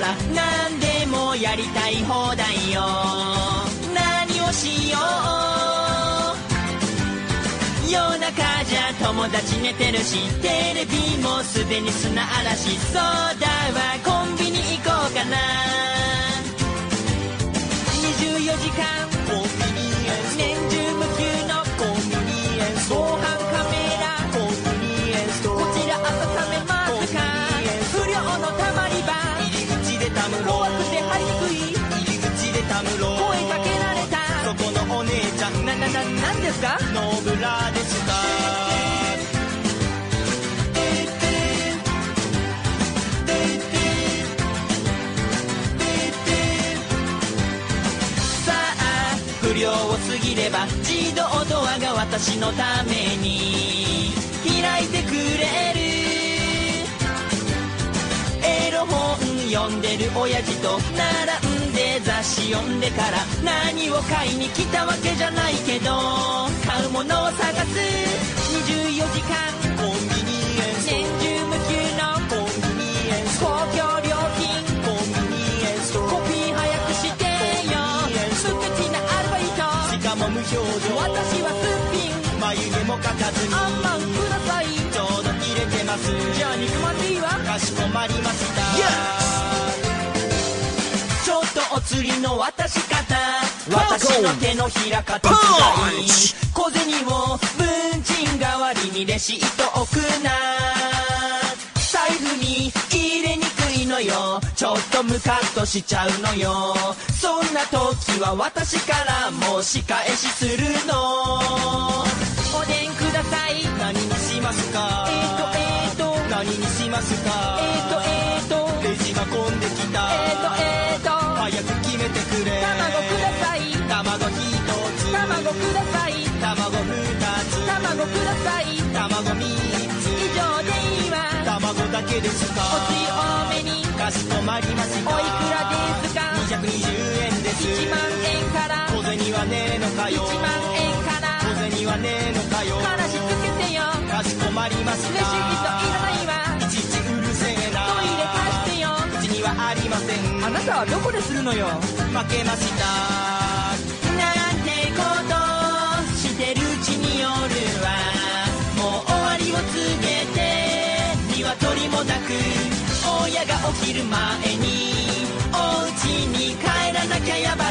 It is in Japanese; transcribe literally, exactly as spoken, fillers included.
から何でもやりたい放題よ。何をしよう、夜中じゃ友達寝てるし、テレビもすでに砂嵐。そうだわ、コンビニ行こうかな。にじゅうよじかんコンビニエンス、年中無休のコンビニエンス、防犯カメラコンビニエンス、こちら温めますか。不良のたまり場、入り口でたむろ、怖くて入りにくい入り口でたむろ、声かけられたそこのお姉ちゃん、ななななんですか、ノーブラでした。不良を過ぎれば自動ドアが私のために開いてくれる。エロ本読んでる親父と並んで雑誌読んでから、何を買いに来たわけじゃないけど買うものを探す。にじゅうよじかんコンビニエンス、年中無休のコンビニエンス、公共料金コンビニエンス、コピー早くしてよ、無口なアルバイト、しかも無表情、私はすっぴん、眉毛も描かずにあんまんください、ちょうど入れてます、じゃあ肉まんでいいわ、かしこまりました、yeah! ちょっとお釣りの渡し方、私の手のひらか手伝い、小銭を文鎮代わりにレシート置くな、財布に入れにくいのよ、ちょっとムカッとしちゃうのよ、そんな時は私からも仕返しするの。おでんください、何にしますか、えーとえーと何にしますか、えーとえーとレジが混んできた、えーとえーと早く決めてくれ、卵ください、卵ひとつ、卵ください、卵ふたつ、卵ください、卵みっつ、以上でいいわ、卵だけですか、おつゆ多めにかしこまりました、おいくらですか、にひゃくにじゅうえんです、いちまんえんから、小銭はねえのかよ、いちまんえんから、小銭はねえのかよ、話つけてよ、かしこまりました、レシートいらないわ、いちいちうるせえな、トイレ貸してよ、うちにはありません、あなたはどこでするのよ、負けました、なんてことしてるうちに夜はもう終わりを告げて、鶏もなく親が起きる前にお家に帰らなきゃやばい